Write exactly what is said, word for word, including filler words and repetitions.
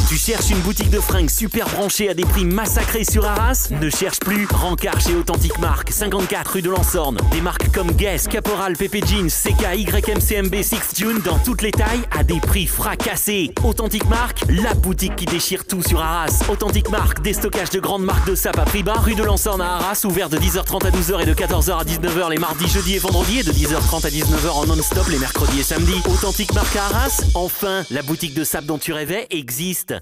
Tu cherches une boutique de fringues super branchée à des prix massacrés sur Arras? Ne cherche plus, rencard chez Authentic Mark, cinquante-quatre rue de Lansorne. Des marques comme Guess, Caporal, Pepe Jeans, C K, Y M C M B, Six Tune dans toutes les tailles à des prix fracassés. Authentic Mark, la boutique qui déchire tout sur Arras. Authentic Mark, des stockages de grandes marques de sap à prix bas, rue de Lansorne à Arras, ouvert de dix heures trente à douze heures et de quatorze heures à dix-neuf heures les mardis, jeudis et vendredis et de dix heures trente à dix-neuf heures en non-stop les mercredis et samedis. Authentic Mark à Arras, enfin, la boutique de sap dont tu rêvais existe.